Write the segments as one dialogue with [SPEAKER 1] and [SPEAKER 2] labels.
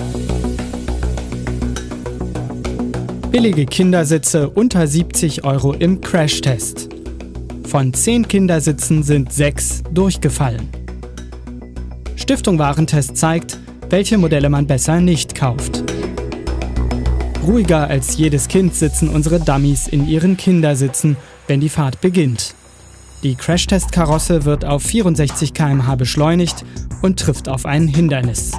[SPEAKER 1] Billige Kindersitze unter 70 € im Crashtest. Von 10 Kindersitzen sind 6 durchgefallen. Stiftung Warentest zeigt, welche Modelle man besser nicht kauft. Ruhiger als jedes Kind sitzen unsere Dummies in ihren Kindersitzen, wenn die Fahrt beginnt. Die Crashtest-Karosse wird auf 64 km/h beschleunigt und trifft auf ein Hindernis.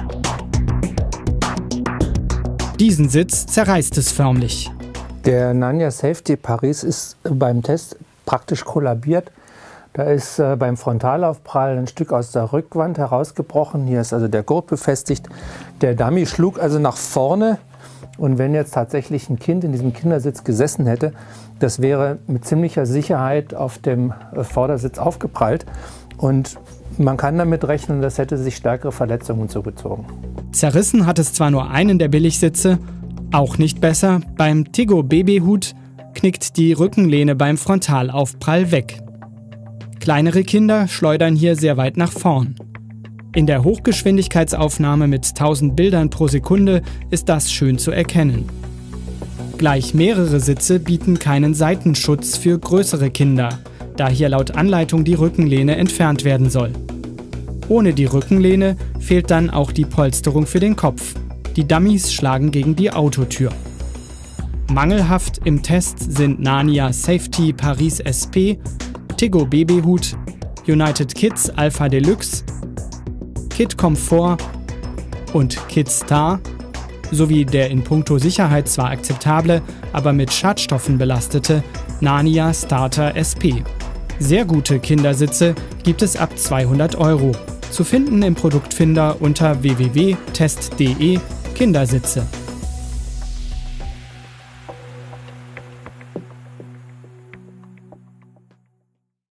[SPEAKER 1] Diesen Sitz zerreißt es förmlich.
[SPEAKER 2] Der Narnia Safety Paris ist beim Test praktisch kollabiert. Da ist beim Frontalaufprall ein Stück aus der Rückwand herausgebrochen. Hier ist also der Gurt befestigt. Der Dummy schlug also nach vorne. Und wenn jetzt tatsächlich ein Kind in diesem Kindersitz gesessen hätte, das wäre mit ziemlicher Sicherheit auf dem Vordersitz aufgeprallt. Und man kann damit rechnen, das hätte sich stärkere Verletzungen zugezogen.
[SPEAKER 1] Zerrissen hat es zwar nur einen der Billigsitze, auch nicht besser. Beim Tiggo Babyhut knickt die Rückenlehne beim Frontalaufprall weg. Kleinere Kinder schleudern hier sehr weit nach vorn. In der Hochgeschwindigkeitsaufnahme mit 1000 Bildern pro Sekunde ist das schön zu erkennen. Gleich mehrere Sitze bieten keinen Seitenschutz für größere Kinder, da hier laut Anleitung die Rückenlehne entfernt werden soll. Ohne die Rückenlehne fehlt dann auch die Polsterung für den Kopf. Die Dummies schlagen gegen die Autotür. Mangelhaft im Test sind Narnia Safety Paris SP, Tiggo Babyhut, United Kids Alpha Deluxe, Kid Comfort und Kid Star sowie der in puncto Sicherheit zwar akzeptable, aber mit Schadstoffen belastete Narnia Starter SP. Sehr gute Kindersitze gibt es ab 200 €. Zu finden im Produktfinder unter www.test.de Kindersitze.